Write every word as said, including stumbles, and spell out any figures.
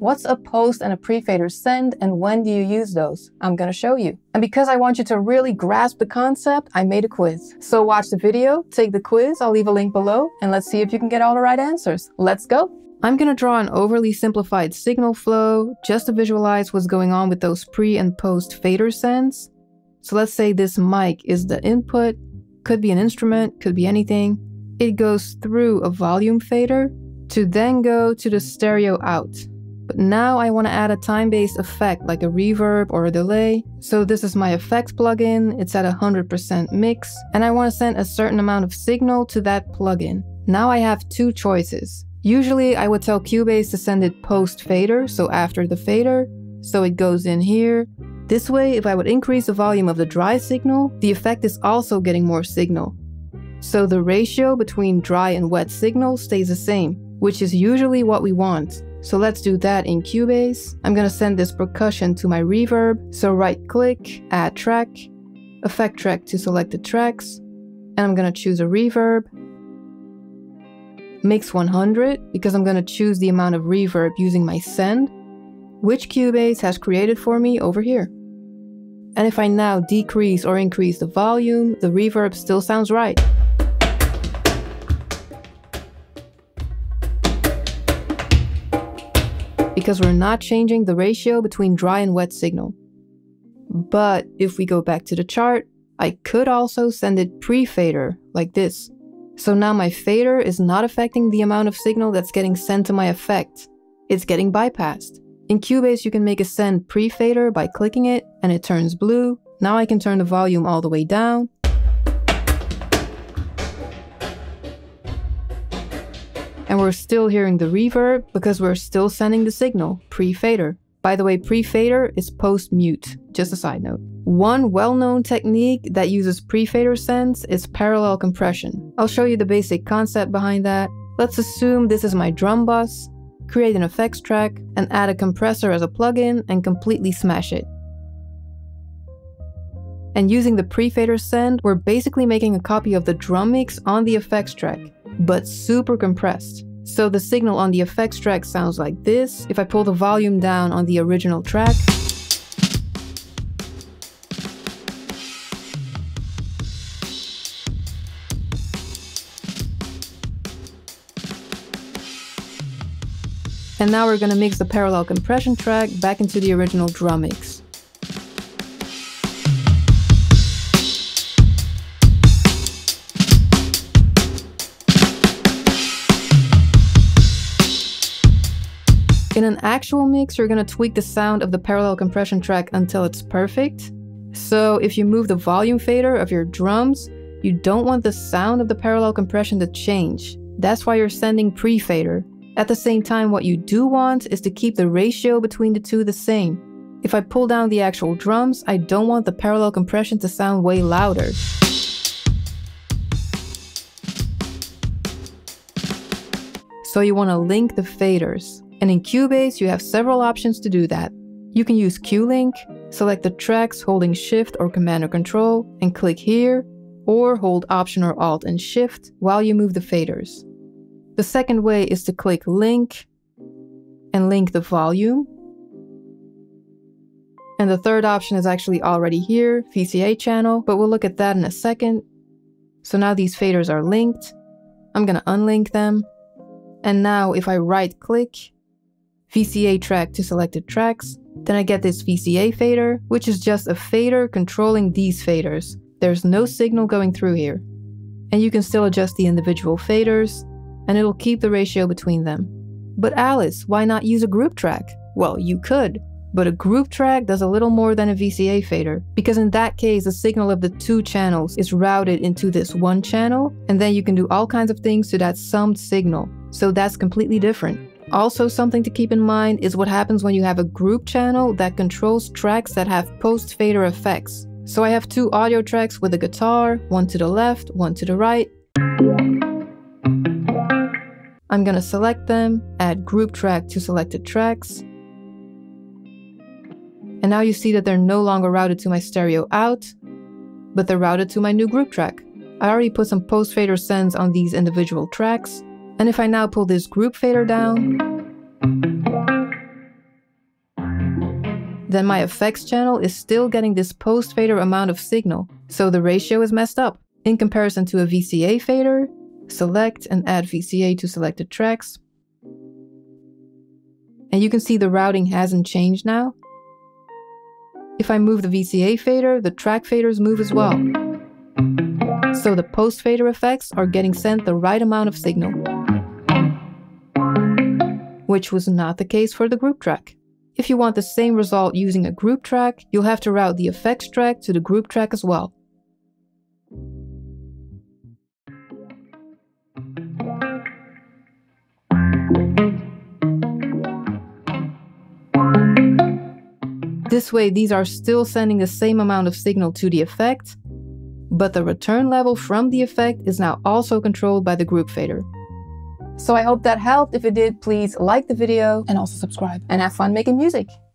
What's a post and a pre-fader send, and when do you use those? I'm gonna show you. And because I want you to really grasp the concept, I made a quiz. So watch the video, take the quiz, I'll leave a link below, and let's see if you can get all the right answers. Let's go. I'm gonna draw an overly simplified signal flow just to visualize what's going on with those pre and post fader sends. So let's say this mic is the input, could be an instrument, could be anything. It goes through a volume fader to then go to the stereo out. But now I want to add a time-based effect like a reverb or a delay. So this is my effects plugin, it's at one hundred percent mix, and I want to send a certain amount of signal to that plugin. Now I have two choices. Usually I would tell Cubase to send it post fader, so after the fader, so it goes in here. This way, if I would increase the volume of the dry signal, the effect is also getting more signal. So the ratio between dry and wet signal stays the same, which is usually what we want. So let's do that in Cubase. I'm gonna send this percussion to my reverb. So right click, add track, effect track to selected tracks, and I'm gonna choose a reverb. Mix one hundred, because I'm gonna choose the amount of reverb using my send, which Cubase has created for me over here. And if I now decrease or increase the volume, the reverb still sounds right. Because we're not changing the ratio between dry and wet signal. But if we go back to the chart, I could also send it pre-fader, like this. So now my fader is not affecting the amount of signal that's getting sent to my effect. It's getting bypassed. In Cubase, you can make a send pre-fader by clicking it, and it turns blue. Now I can turn the volume all the way down. And we're still hearing the reverb because we're still sending the signal, pre-fader. By the way, pre-fader is post-mute, just a side note. One well-known technique that uses pre-fader sends is parallel compression. I'll show you the basic concept behind that. Let's assume this is my drum bus, create an effects track, and add a compressor as a plugin and completely smash it. And using the pre-fader send, we're basically making a copy of the drum mix on the effects track, but super compressed. So the signal on the effects track sounds like this. If I pull the volume down on the original track, and now we're gonna mix the parallel compression track back into the original drum mix. In an actual mix, you're gonna tweak the sound of the parallel compression track until it's perfect. So if you move the volume fader of your drums, you don't want the sound of the parallel compression to change. That's why you're sending pre-fader. At the same time, what you do want is to keep the ratio between the two the same. If I pull down the actual drums, I don't want the parallel compression to sound way louder. So you want to link the faders. And in Cubase, you have several options to do that. You can use Q-Link, select the tracks holding Shift or Command or Control, and click here, or hold Option or Alt and Shift while you move the faders. The second way is to click Link, and link the volume. And the third option is actually already here, V C A channel, but we'll look at that in a second. So now these faders are linked. I'm gonna unlink them. And now if I right click, V C A track to selected tracks, then I get this V C A fader, which is just a fader controlling these faders. There's no signal going through here. And you can still adjust the individual faders, and it'll keep the ratio between them. But Alice, why not use a group track? Well, you could, but a group track does a little more than a V C A fader, because in that case, the signal of the two channels is routed into this one channel, and then you can do all kinds of things to that summed signal. So that's completely different. Also, something to keep in mind is what happens when you have a group channel that controls tracks that have post-fader effects. So I have two audio tracks with a guitar, one to the left, one to the right. I'm gonna select them, add group track to selected tracks. And now you see that they're no longer routed to my stereo out, but they're routed to my new group track. I already put some post-fader sends on these individual tracks. And if I now pull this group fader down, then my effects channel is still getting this post-fader amount of signal, so the ratio is messed up. In comparison to a V C A fader, select and add V C A to selected tracks. And you can see the routing hasn't changed now. If I move the V C A fader, the track faders move as well. So the post-fader effects are getting sent the right amount of signal, which was not the case for the group track. If you want the same result using a group track, you'll have to route the effects track to the group track as well. This way, these are still sending the same amount of signal to the effect, but the return level from the effect is now also controlled by the group fader. So I hope that helped. If it did, please like the video and also subscribe and have fun making music.